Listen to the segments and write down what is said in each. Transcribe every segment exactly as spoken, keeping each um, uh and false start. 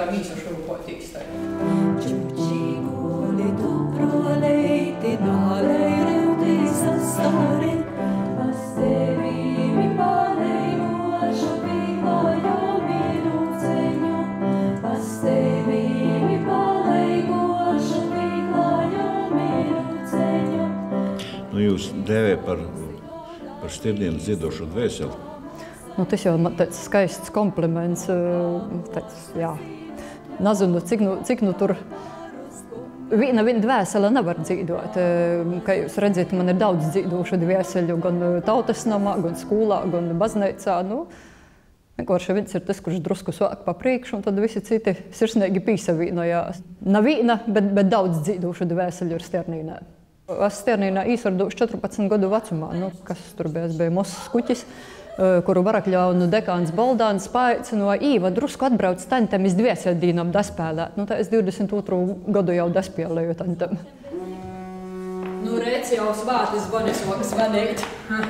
kā mīsa šūpotīs. Čučīguli tu proleiti, nālei reutīs astāri, pas tevīmi palējošu vīlojomi rūceņu, pas tevīmi palējošu vīlojomi rūceņu. Nu, jūs dēvē par, par Stirnienes dziedošo dvēseli. Nu, tas jau man tāds skaists kompliments. Tāds, jā. Nezinu, cik nu, cik nu tur viena, viena dvēsele nevar dzīdot. Kā jūs redzat, man ir daudz dzīdošu dvēseļu gan tautas namā, gan skolā, gan baznīcā. Nu, vienkārši viens ir tas, kurš drusku sāk pa priekšu, un tad visi citi sirsnīgi pīsavīnojās. Nav viena, bet, bet daudz dzīdošu dvēseļu ir Sternīnē. Es Sternīnā īsvardošu četrpadsmit gadu vecumā. Nu, kas tur bija? Es biju Mosas kuķis, kuru Varakļaunu dekāns Baldāns paaicinoja Īva drusku atbrauc tantem iz dvieseļdīnam daspēlēt. Nu, tā es divdesmit otro gadu jau daspēlēju tantem. Nu, rēc jau svātis Bonesokas vadīt.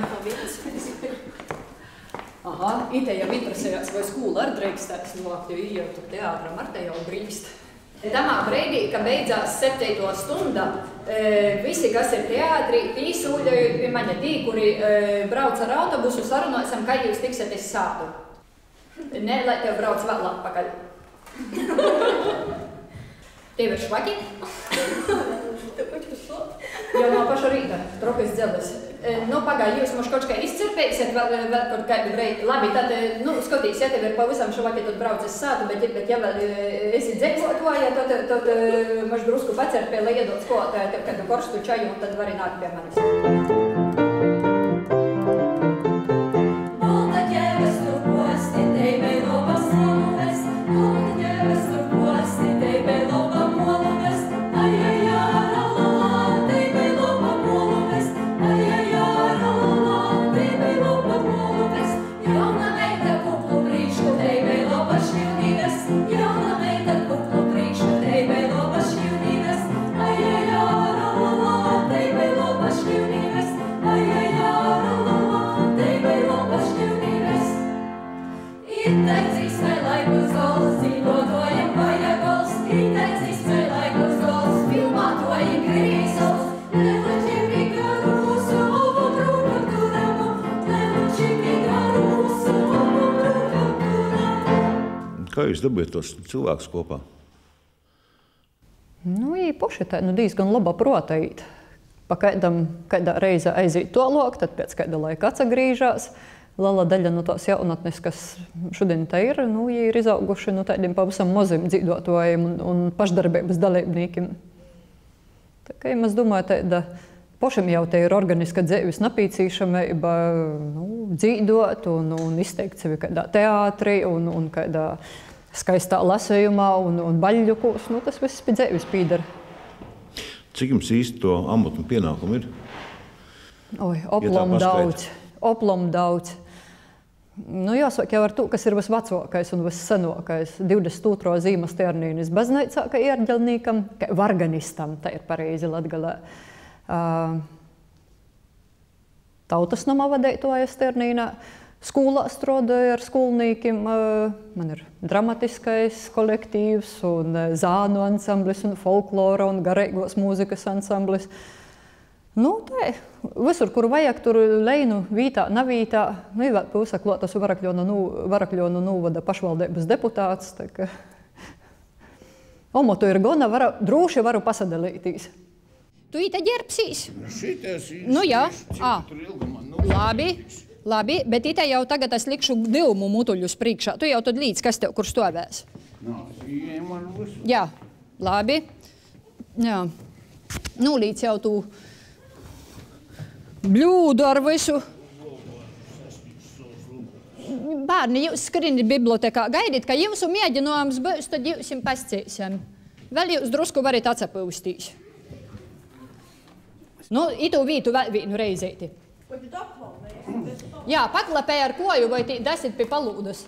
Aha, ite jau interesējās, vai skūla ar dreikstēs novākt, jo iejau tur teātram ar te jau brīst. Tamā breidī, ka beidzās septīto stunda, visi, kas ir teātrī, pīsūļoju pie mani tī, kuri brauc ar autobusu, sarunosim, kā jūs tiksiet iz sātu. Ne, lai tev brauc vēl atpakaļ. Tev ir švaki? Jau no paša rīta, trokas dzeles. Nu, pagāj, jūs mums kaut kā izcirpēsiet vēl, vēl kaut kādu breidi. Labi, tad, nu, skotīs, ja tev ir pavisam švaki, tad brauc es sātu, bet, bet ja vēl esi dzēkotoja, tad, tad maž drusku pacirpē, lai iedot skolotāju tev kādu korstu čaju, un tad vari nākt pie manis. Kā jūs dabūjat tos cilvēkus kopā? Nu, īpaši tā, nu, diezgan laba proteit. Pa kaidam, kaidā reize aiziet tolok, tad pēc kaida laika atsagrīžās. Liela daļa no tās jaunatnes, kas šodien tā ir, nu, ir izauguši no tādiem pavisam maziem dzīvotājiem un, un pašdarbības dalībniekiem. Tā kā, ja mēs domāju, tāda pašam jau te ir organiska dzīves napīcīšamība, nu, dzīvot un, un izteikt sevi kādā teātrī un, un kādā skaistā lasējumā un, un baļļukos, nu, tas viss pie dzīves pīdara. Cik jums īsti to amatu un pienākumu ir? Oi, oplom daudz, oplom daudz. Nu, jāsaka jau ar to, kas ir visvecākais un vissenākais. divdesmit otrā zīma Sternīnes baznīcā, kā ierģelnīkam, kā varganistam, tā ir pareizi latgalē. Uh, tautas namā vadītāja Sternīnā. Skolā strādāju ar skolniekiem. Uh, man ir dramatiskais kolektīvs un uh, zānu ansamblis un folklora un garīgos mūzikas ansamblis. Nu, tā, visur, kur vajag, tur leinu vītā, navītā. Nu, vēl pūsa klotas Varakļonu, nu, Varakļonu nūvada pašvaldības deputāts. Tā ka omotu ir gona, varu, drūši varu pasadalītīs. Tu īta ģerbsīs? Šitais īsti. Nu jā, ā. Tur ilga man nu. Labi, labi, bet īta jau tagad es likšu divumu mutuļus priekšā. Tu jau tad līdz, kas tev kur stovēs? Nā, jē, man visu. Jā, labi. Jā. Nu, līdz jau tu bļūdu ar visu. Bērni, jūs skrini bibliotekā. Gaidīt, ka jūsu mēģinājums būs, tad jūs jums pascīsim. Vēl jūs drusku varat atsapūstīs. Nu, itū vītu vēl vīnu reizēti. Jā, paklapēja ar koju vai tī dasit pie palūdas?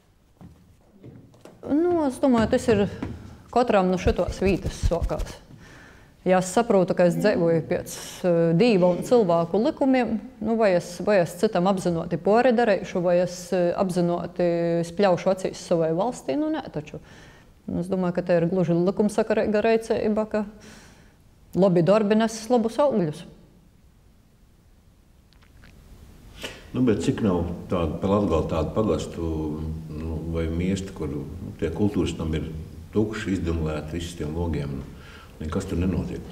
Nu, es domāju, tas ir katram no šitos vītas sokās. Ja es saprotu, ka es dzīvoju pēc uh, dīva un cilvēku likumiem, nu, vai, es, vai es citam apzinoti pori darīšu, vai es uh, apzinoti spļaušu acīs savai valstī, nu nē, taču. Un es domāju, ka te ir gluži likumsakarīga reicība, ka labi darbi nes labus augļus. Nu, bet cik nav tāda, pa Latgali tāda pagastu nu, vai miesta, kur nu, tie kultūras tam ir tukši, izdumlēti visas tiem logiem, nu, nekas tur nenotiek?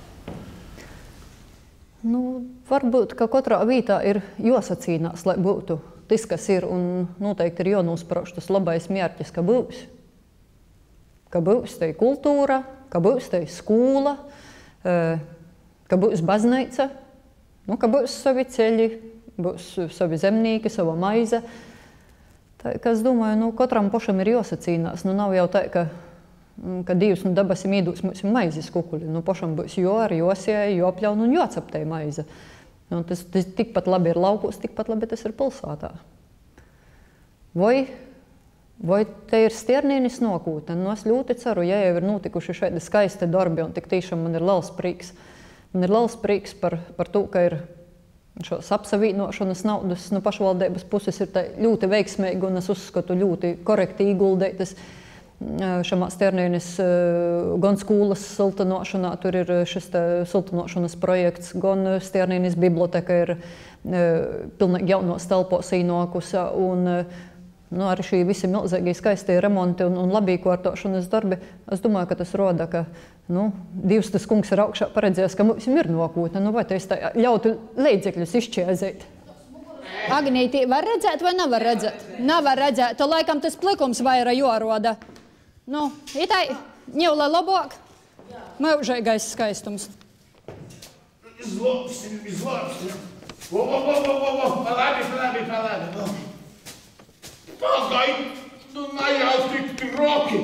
Nu, varbūt, ka katrā vītā ir jāsacīnās, lai būtu tas, kas ir, un noteikti ir jānosprauž tas labais mērķis, ka būs. Ka būs tai kultūra, ka būs tai skola, ka būs baznīca, nu, ka būs savi ceļi, būs savi zemnieki, sava maize. Tā, ka es domāju, nu, katram pašam ir jāsacīnās. Nu, nav jau tā, ka, ka Dievs nu dabasim īdūs mums maizes kukuļi. Nu, pašam būs jo ar josēja, jopļaun un jocaptei maize. Nu, tas, tas tikpat labi ir laukos, tikpat labi tas ir pilsētā. Vai, vai te ir stiernienis nokūta? Nu, es ļoti ceru, ja jau ir notikuši šādi skaisti darbi, un tik tiešām man ir liels prieks. Man ir liels prieks par, par to, ka ir šos apsavīnošanas naudas no pašvaldības puses ir ļoti veiksmīgi, un es uzskatu ļoti korekti ieguldītas šamā stiernienis gan skolas siltinošanā, tur ir šis siltinošanas projekts, gan stiernienis biblioteka ir pilnīgi jaunos telpos īnokusi, un nu, arī šī visi milzīgi skaistie remonti un, un labī kārtošanas darbi, es domāju, ka tas roda, ka nu, Dievs tas kungs ir augšā paredzējis, ka mums ir nokūta, nu, vai tas tā ļautu līdzekļus izšķiezēt? Agnītī, var redzēt vai nevar redzēt? Nevar redzēt, to laikam tas plikums vaira jāroda. Nu, itai, ņevla labāk, mūžīgais skaistums. Izlopsim, izlopsim. O, o, o, o, o, o, palabi, palabi, palabi. Pagaid, nu najau tik troki.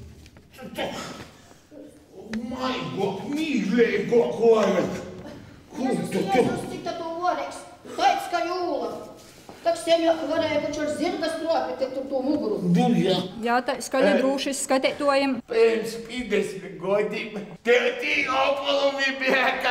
Maigok, mīļēgok vajag. Jēzus, Jēzus, cik tā tu voreks. Taits, ka jūla. Tak seņāk varēja, ka čar zirgas tropi, te tu to muguru. Duļa. Jā, tā skaļi drūšis skatētojam. Pēc pīdesmit godiem tev tī opalumi bija, ka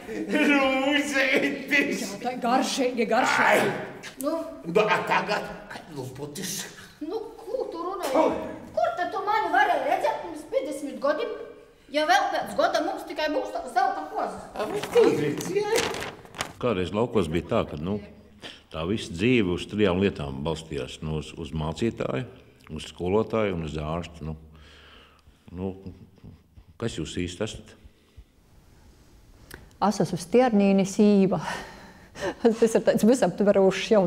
rūzētis. Jā, tā garšīgi, garšīgi. Nu, Da, tagad, kad luputis. nu, ko tu runāji? Kur tad tu mani varēja redzēt pirms piecdesmit gadiem? Ja vēl pēc gada mums tikai būs tā zelta koza. Kādreiz laukos bija tā, ka nu, tā visa dzīve uz trijām lietām balstījās. Nu, uz, uz mācītāju, uz skolotāju un uz ārstu. Nu, nu, kas jūs īsti esat? Es esmu stiernīnis īva. Tas ir tāds visaptverošs jau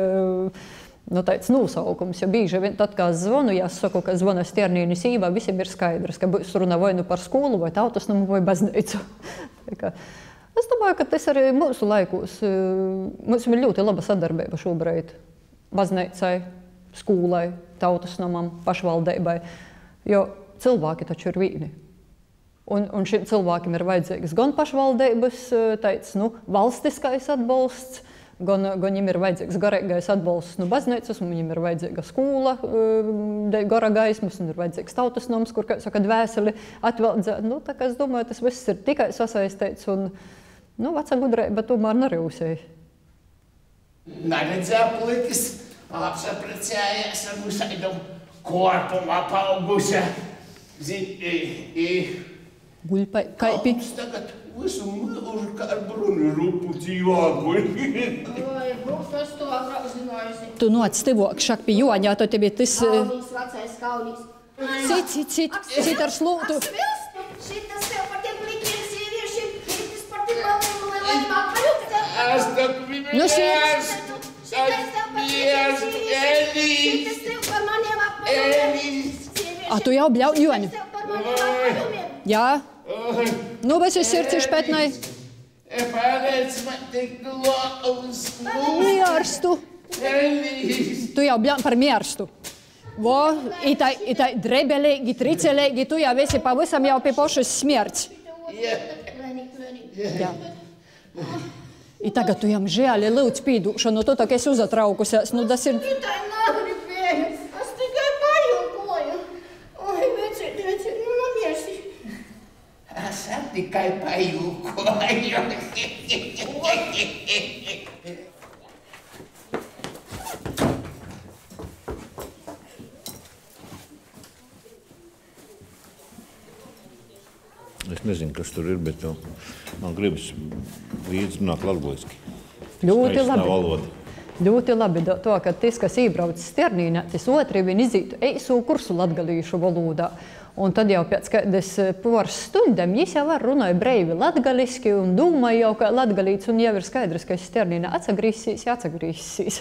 nu, tāds nosaukums, jo bīži vien tad, kā es zvanu, ja es saku, ka zvanu stiernīnis īva, visiem ir skaidrs, ka būs runa vai nu par skolu, vai tautas namu, vai baznīcu. Es domāju, ka tas arī mūsu laikos, mums ir ļoti laba sadarbība šobrīd baznīcai, skolai, tautas namam, pašvaldībai, jo cilvēki taču ir vīni. Un, un šiem cilvēkiem ir vajadzīgs gan pašvaldības tāds, nu, valstiskais atbalsts, gan, gan viņiem ir vajadzīgs garīgais atbalsts no baznīcas, un viņiem ir vajadzīga skola, gara gaismas, un ir vajadzīgs tautas nams, kur, kā saka, dvēseli atveldzēt. Nu, tā kā es domāju, tas viss ir tikai sasaistīts, un nu, vecā gudrība tomēr nerūsēja. Neredzēja plikas, apsaprecējās ar visādam korpumu apaugusi. Zin, i, i, Guļpai, kaipi. Mums tagad visu mūžu kā ar bruni rupuci joguļ. Oi, būs tas to aprauzinājusi. Tu noc stivok šak pie joņā, to tebi tas... Kaunīs, vecais kaunīs. Cit, cit, cit, cit ar slūtu. Es vilstu, šitas tev par tiem plikiem sieviešiem, šitas par tiem maliem, lai lai apajūkta. Es tak viņu Nu, šitas- ērstu. Es mierstu, Elīs. Šitas tev par maniem apajūkiem. Elīs. A tu jau bļau joņu. Šitas tev par maniem apajūkiem. Jā. Nu, bet es sirds išpētnai. Pēc man tik glaus. Mierstu. Elīs. Tu jau bļau par mierstu. Vo, itai, itai drebelīgi, tricelīgi, tu jau esi pavisam jau pie pošas smierts. Lēnī, lēnī. Jā. I tagad tu jām žēli lūdz pīdūšanu, tu tā kā esi uzatraukusies, nu tas ir... Itai nagribēju, es tikai pajūkoju. Oi, vecīt, vecīt, nu nomiersi. Es tikai pajūkoju. nezinu, kas tur ir, bet man gribas līdz runāt latgaliski. Ļoti Skaista labi. valoda. Ļoti labi to, ka tas, kas iebrauc Sternīnā, tas otri viņi izītu eisu kursu latgalīšu valodā. Un tad jau pēc kādas poras stundām viņš jau var runāja breivi latgaliski un domāja jau kā latgalīts un jau ir skaidrs, ka Sternīnā atsagrīsīs, atsagrīsīs.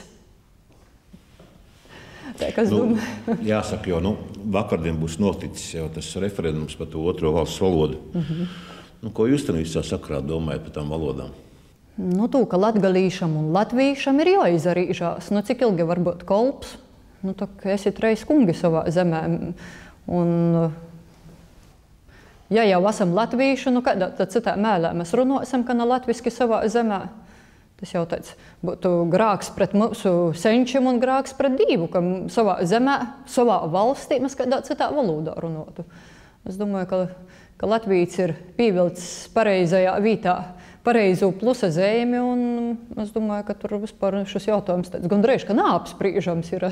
Tā, kas Nu, domā? jāsaka, jo nu, vakardien būs noticis jau tas referendums par to otro valsts valodu. Mhm. Nu, ko jūs tam visā sakrā domājat par tām valodām? Nu, to, ka latgalīšam un latvīšam ir jāizarīžās. Nu, cik ilgi var būt kolps? Nu, tā, ka esi treis kungi savā zemē. Un, ja jau esam latvīši, nu, kādā tad citā mēlē mēs runāsim, ka ne latviski savā zemē. Tas jau tāds būtu grāks pret mūsu senčiem un grāks pret Dievu, ka savā zemē, savā valstī mēs kādā citā valodā runātu. Es domāju, ka, ka Latvijas ir pievilcis pareizajā vietā pareizo plusa zīmi, un es domāju, ka tur vispār šis jautājums tāds gandrīz, ka neapspriežams ir.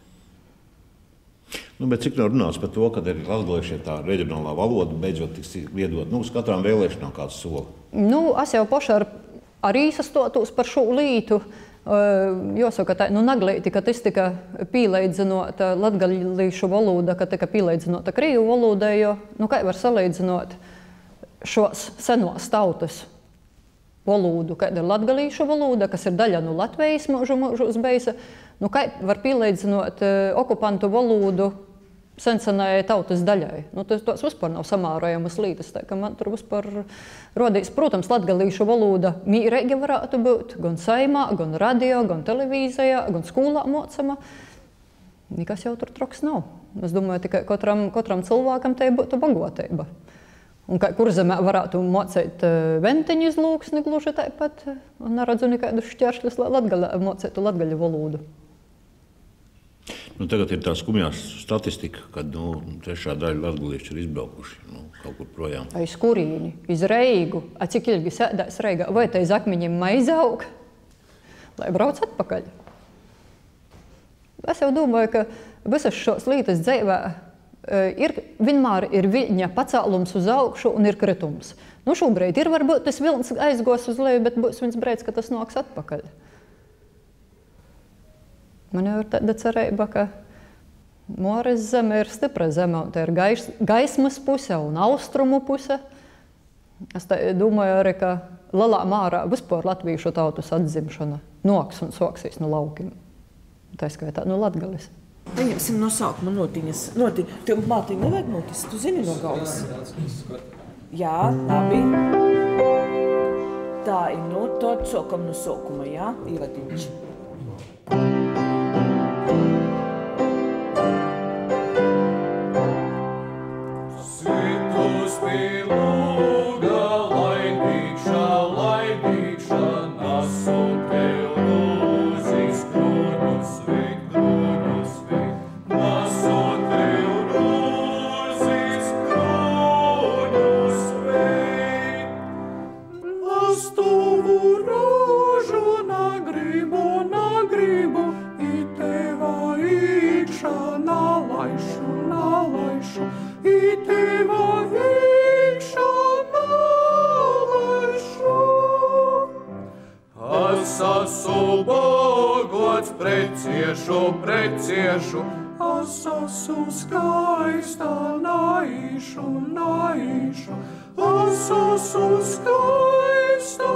Nu, bet cik nav runāts par to, ka ir latgalieši tā reģionālā valoda beidzot tiks liedot, nu, uz katrām vēlēšanām kāds soli? Nu, es jau paši ar arī sastotos par šo lītu. Jāsaka, tā nu, naglīti, ka tas tika pīleidzinota latgalīšu valoda, ka tika pīleidzinota krievu valodai, jo, nu, kā var salīdzinot šos senos tautas valodu, kāda ir latgalīšu valoda, kas ir daļa no Latvijas mūžu mūžus beisa, nu, kā var pīleidzinot okupantu valodu sensenai tautas daļai. Nu, tas, tas vispār nav samārojamas lītas, tā ka man tur vispār rodīs. Protams, latgalīšu valoda mīrīgi varētu būt gan saimā, gan radio, gan televīzijā, gan skolā mocama. Nekas jau tur troks nav. Es domāju, tikai katram, katram cilvēkam tai būtu bagoteiba. Un kā kurzemē varētu mocēt ventiņu izlūksni gluži tāpat, un neredzu nekādus šķēršļus, lai latgali, mocētu latgaļu valodu. Nu, tagad ir tā skumjā statistika, kad nu, trešā daļa latgaliešu ir izbraukuši nu, kaut kur projām. Aiz kurīni, iz Reigu, a cik ilgi sēdās Reigā, vai tai zakmiņiem maizaug, lai brauc atpakaļ. Es jau domāju, ka visas šos lītas dzīvē ir, vienmēr ir viņa pacēlums uz augšu un ir kritums. Nu, šobrīd ir varbūt tas vilns aizgos uz leju, bet būs viens brīdis, ka tas nāks atpakaļ. Man jau ir tāda cerība, ka Mores zeme ir stipra zeme, un tā ir gais, gaismas puse un austrumu puse. Es tā domāju arī, ka lielā mārā vispār latviešu tautas atzimšana noks un soksīs no laukiem. Tā skaitā no Latgalis. Paņemsim no sākuma notiņas. Noti, tev mātiņa nevajag notis, tu zini no galvas. Jā, labi. Tā ir no, tad sākam no sākuma, jā, īvadiņš. Preciešu, preciešu, es esmu skaista, naīšu, naīšu, es esmu skaista,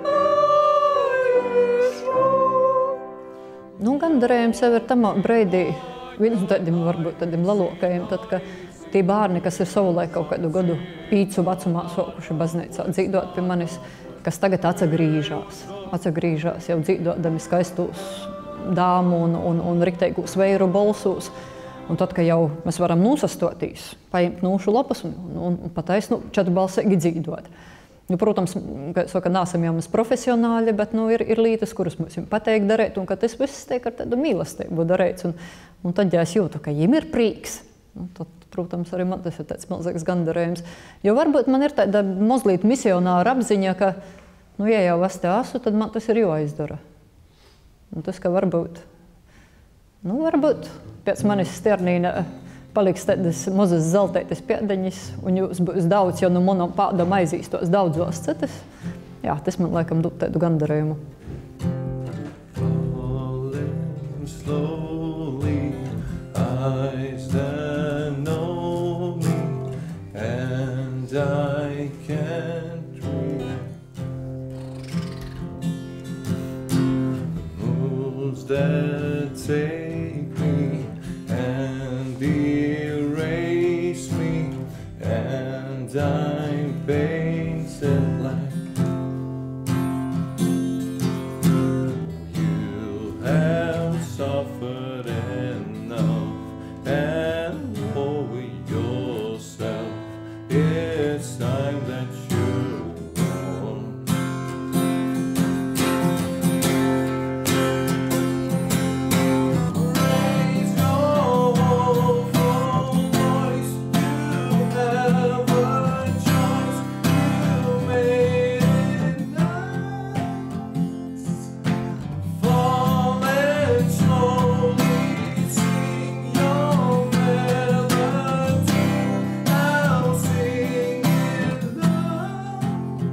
naīšu. Nu, gandarējums jau ir tamā breidī, viens no tādiem, varbūt tādiem lalokajiem, tad, ka tie bārni, kas ir savulaik kaut kādu gadu pīcu vecumā sokuši baznīcā dzīdot pie manis, kas tagad atsagrīžās, atsagrīžās jau dzīdodami skaistos dāmu un, un, un rikteigus veiru balsūs. Un tad, ka jau mēs varam nosastotīs, paņemt nūšu lapus un, un, un pataisnu četrbalsīgi dzīdot. Nu, protams, kā saka, nāsam jau mēs profesionāļi, bet nu, ir, ir lītas, kuras mums pateikt darēt, un ka tas viss tiek ar tādu mīlestību darēts. Un, un tad, ja es jūtu, ka viņiem ir prīks, nu, tad, protams, arī man tas ir tāds milzīgs gandarējums. Jo varbūt man ir tāda mazliet misionāra apziņa, ka, nu, ja jau es te esmu, tad man tas ir jāizdara. Un tas, ka varbūt, nu, varbūt pēc manis Sternīna paliks tādas mazas zeltētas pēdiņas, un jūs būs daudz, jo no manam pādam aizīstos daudzos citas. Jā, tas man laikam dod tādu gandarējumu. Eyes that know me, and I can't read. Moves that take me and erase me, and I'm painted black. You have suffered enough. And for yourself, it's time that you want. Raise your woeful voice. You have a choice. You made it nice. Falling slowly, sing your melody. I'll sing it loud.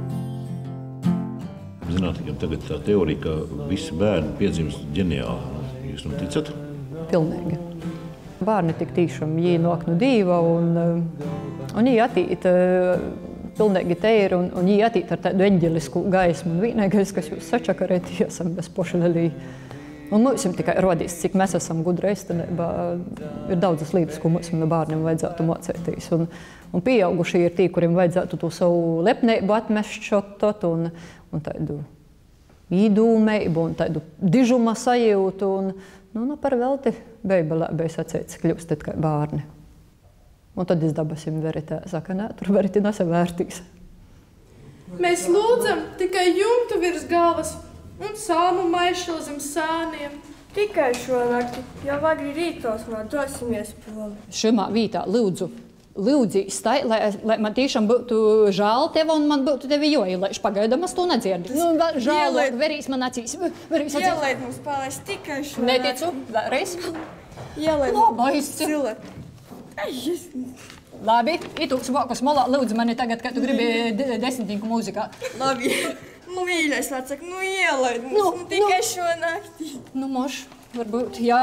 Zinātniekiem tagad tā teorija, ka visi bērni piedzimst ģeniāli. Jūs tam ticat? Pilnīgi. Bērni tik tīšām jī nāk no Dīva, un, un jī atīt pilnīgi teiri, un, un jī atīt ar tādu eņģelisku gaismu. Un vienīgais, kas jūs sačakarēt, esam bez pošalelī. Un mums tikai rodīs, cik mēs esam gudri īstenībā. Ir daudzas lietas, ko mums no bārniem vajadzētu mocētīs. Un, un pieaugušie ir tī, kuriem vajadzētu to savu lepnību atmest šotot, un, un tādu īdūmeibu, un tādu dižuma sajūtu. Un, nu, nu, par velti beibelē bija sacīts, kļūstat kā bārni. Un tad izdabasim veritē. Saka, nē, tur veriti nesavērtīs. Mēs lūdzam tikai jumtu virs galvas un sāmu maišu zem sāniem. Tikai šo nakti, jau agri rītos man dosimies prom. Šimā vītā lūdzu, lūdzīs tai, lai, lai man tiešām būtu žēl tev un man būtu tevi joilēš. Pagaidām es to nedzirdu. Nu, žēl, verīs man acīs. Verīs acīs. Ielaid mums palaist tikai šo Neticu, vēlreiz. Ielaid Labais. cilvēku. Labi, itūks vokas molā, lūdzu mani tagad, kad tu gribi desmitnieku mūzikā. Labi. Nu, mīļais, atsaka, nu ielaid mums, nu, nu tikai nu, šo nakti. Nu, moš, varbūt, jā.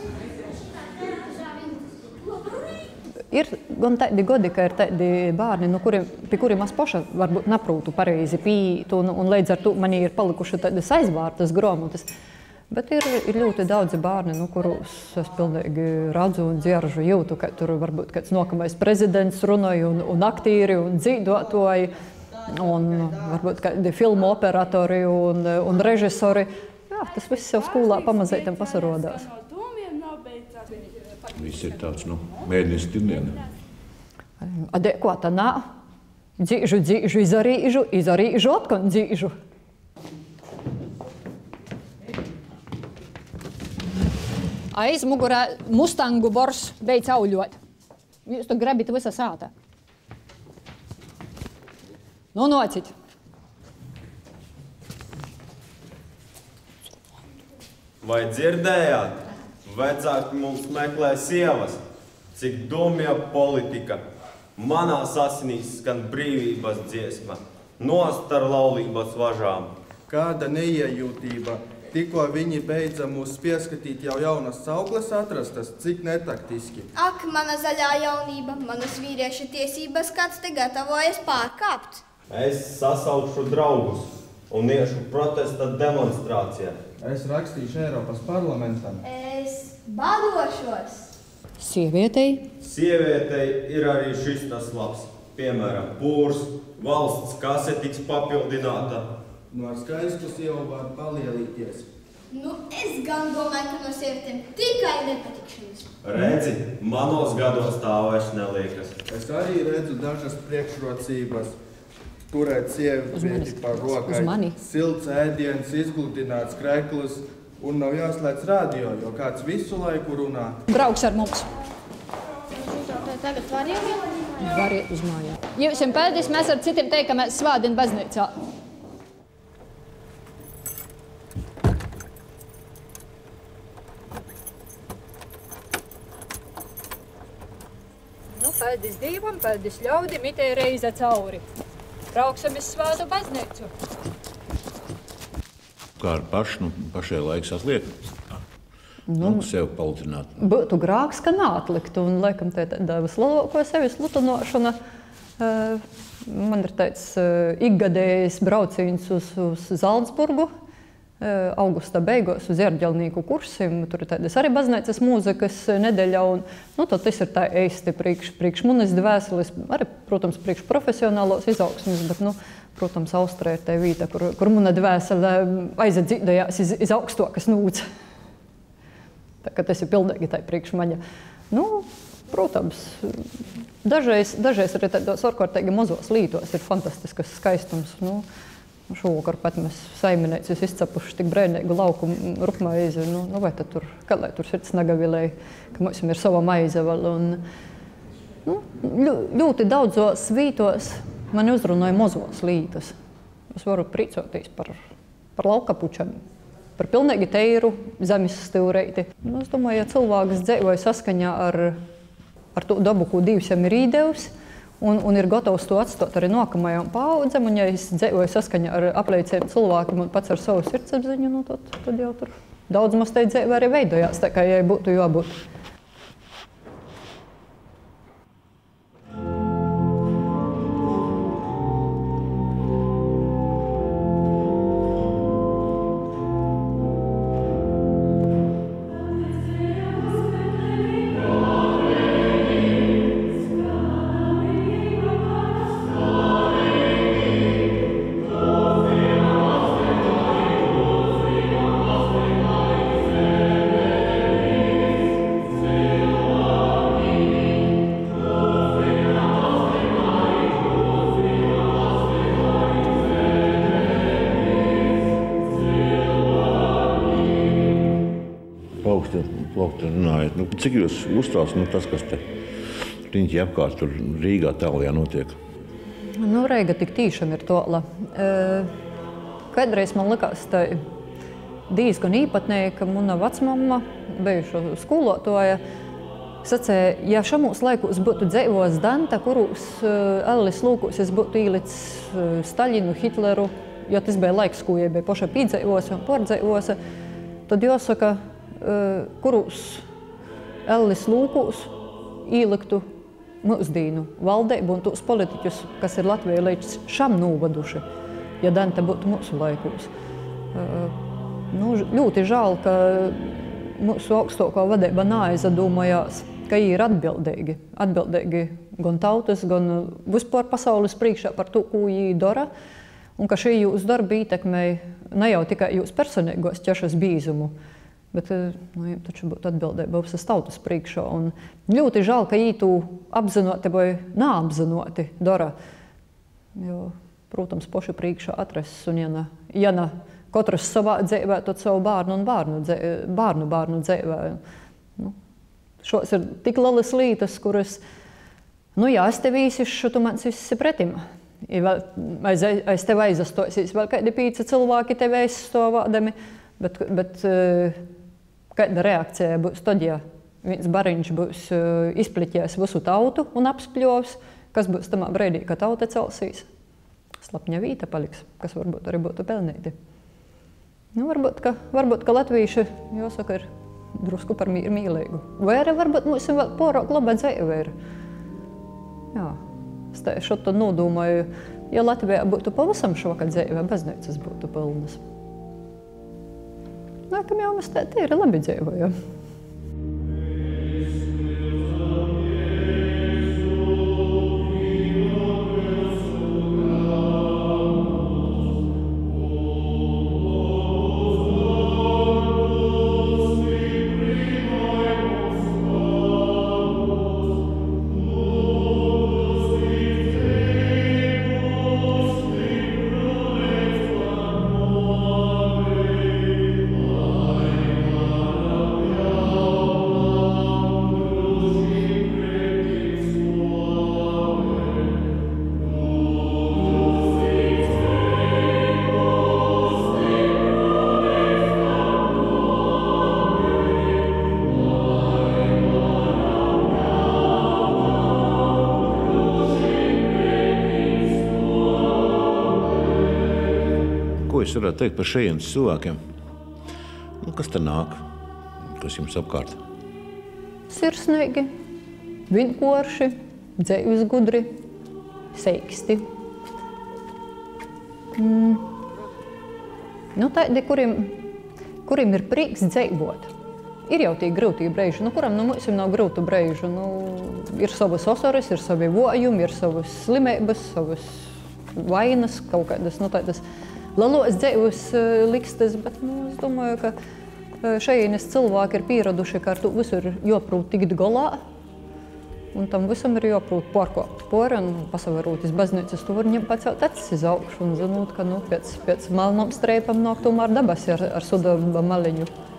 Ir gan tādi godi, ka ir tādi bērni, no kuriem, pie kuriem es paša varbūt naprūtu pareizi pīt, un, un līdz ar to man ir palikuši tādas aizvārtas grāmatas. Bet ir, ir ļoti daudzi bērni, no kurus es pilnīgi redzu un dzieržu jūtu, ka tur varbūt kāds nākamais prezidents runāja, un, un aktīri, un dzīvotoji, un varbūt kādi filmu operatori un, un režisori. Jā, tas viss jau skolā pamazētam pasarodās. Viss ir tāds, nu, mēģinājums tirnieni. Adekvā tā nā. Dzīžu, dzīžu, izarīžu, izarīžu, otkon dzīžu. Aiz mugurā mustangu bors beidz auļot. Jūs tu grabit visa sāta. Nu, nocīt. Vai dzirdējāt? Vecāki mums meklē sievas. Cik dumja politika. Manās asinīs skan brīvības dziesma. Nost ar laulības važām. Kāda neiejūtība. Tikko viņi beidza mūs pieskatīt, jau jaunas saukles atrastas, cik netaktiski. Ak, mana zaļā jaunība, manas vīrieša tiesības kāds te gatavojas pārkāpt. Es sasaukšu draugus un iešu protesta demonstrācijā. Es rakstīšu Eiropas parlamentam. Es badošos. Sievietei? Sievietei ir arī šis tas labs. Piemēram, pūrs, valsts kase tiks papildināta. No skaistu sievu var palielīties. Nu, es gan domāju, ka no sievietēm tikai nepatikšanas. Redzi, manos gados tā vairs neliekas. Es arī redzu dažas priekšrocības. Turēt sievieti par rokai, silts ēdiens, izgludināts kreklis un nav jāslēdz radio, jo kāds visu laiku runā. Brauks ar mums. Tagad var jau? Variet uz mājā. Jūs jums pēdīs, mēs ar citiem teikt, ka mēs svādien baznīcā. Paldies Dievam, paldies ļaudim, itē reize cauri. Brauksim uz Svēto baznīcu. Kā ar pašu, nu, pašai laiks atliek? Nu, Nu, sev paltināt. Būtu grāks, ka neatliktu, un laikam te tāda vislielāko sevis sludinošana. Uh, man ir tāds uh, ikgadējs brauciens uz, uz Zaldzburgu, uh, augusta beigās uz ierģelnieku kursiem. Tur ir tādas arī baznīcas mūzikas nedēļa, un nu, tad tas ir tā eisti priekš, priekš manis dvēseles, arī, protams, priekš profesionālos izaugsmes, bet, nu, protams, Austrija ir tā vieta, kur, kur mana dvēsele aizdzīdējās iz, iz augstokas nūts. Tā, ka tas ir pilnīgi tā priekš maņa. Nu, protams, dažreiz, dažreiz arī tādos ārkārtīgi mazos lītos ir fantastiskas skaistums. Nu, šovakar pat mēs saimniecības izcepuši tik brēnīgu lauku rupmaizi. Nu, nu, vai tad tur, kā lai tur sirds negavilēja, ka mums ir sava maize vēl. Un, nu, ļoti daudzos vītos mani uzrunāja mazos lītus. Es varu prīcoties par, par laukapučiem. Par pilnīgi teiru zemes stūreiti. Nu, es domāju, ja cilvēks dzīvoja saskaņā ar, ar to dabu, ko Dievs jam ir īdevis, un, un ir gatavs to atstāt arī nākamajām paaudzēm, un ja es dzīvoju saskaņā ar aplieciem cilvēkiem un pats ar savu sirdsapziņu, nu, tad, tad jau tur daudz maz tai dzīve arī veidojās, tā kā jai būtu jābūt. Nu, cik jūs uztrauc nu, tas, kas te riņķi apkārt tur Rīgā tālajā notiek? Nu, Reiga tik tīšām ir tola. E, kādreiz man likās tā diezgan īpatnēji, ka mana vecmamma, bijuša skolotāja, sacēja, ja šamos laikos būtu dzīvos Danta, kurus Ellis lūkos es būtu īlicis Staļinu, Hitleru, jo tas bija laiks, ko ja bija poša pīdzēvosa un pordzēvosa, tad jāsaka, kurus Ellis lūkos īliktu mūsdīnu valdību un tos politiķus, kas ir Latvijā līdz šam nūvaduši, ja Dante būtu mūsu laikos. Nu, ļoti žēl, ka mūsu augstākā vadība neaizdomājās, ka viņi ir atbildīgi. Atbildīgi gan tautas, gan vispār pasaules priekšā par to, ko viņi dara, un ka šī jūsu darba ietekmēja ne jau tikai jūsu personīgos ķešas bīzumu, bet nu, taču būtu atbildība visas tautas priekšā. Un ļoti žēl, ka viņi to apzinoti vai neapzinoti dara. Jo, protams, poši priekšā atrasts. Un ja ne, ja ne katrs savā dzīvē, tad savu bārnu un bārnu, dzīvē, bārnu, bārnu dzīvē. Nu, šos ir tik lielas lietas, kuras, nu jā, es tev īsišu, tu mans viss ir pretim. Aiz, aiz tev aizastosies vēl kādi pīci cilvēki tev aizstāvādami, bet, bet kāda reakcija būs tad, ja viens bariņš būs izpliķies visu tautu un apspļovs, kas būs tamā brīdī, ka tauta celsīs? Slapņa vīta paliks, kas varbūt arī būtu pelnīti. Nu, varbūt, ka, varbūt, ka latvīši, jāsaka, ir drusku par mīru mīlīgu. Vai arī varbūt mums vēl porāk laba dzīve ir. Jā, es tā šo tad nodomāju, ja Latvijā būtu pavisam švaka dzīve, baznīcas būtu pilnas. Nākam jau mēs tā ir labi dzīvojam. Amen. jūs varētu teikt par šejienes cilvēkiem? Nu, kas te nāk? Kas jums apkārt? Sirsnīgi, vinkoši, dzejus gudri, seiksti. Mm. Nu, tādi, kuriem, kuriem ir prieks dzīvot. Ir jau tī grūtī breiži, nu, kuram no mums nav grūtu breižu. Nu, ir savas osaras, ir savi vojumi, ir savas slimības, savas vainas, kaut kādas, nu, tādas lelos dzīvus likstas, bet, nu, es domāju, ka šajienes cilvēki ir pieraduši, ka ar to visu ir joprūt tikt galā, un tam visam ir joprūt pārkopt pori un pasavarot iz baznīcas turņiem, pacelt acis iz augšu un zinot, ka, nu, pēc, pēc melnām streipam nāk tomēr dabas ar, ar sudaba maliņu.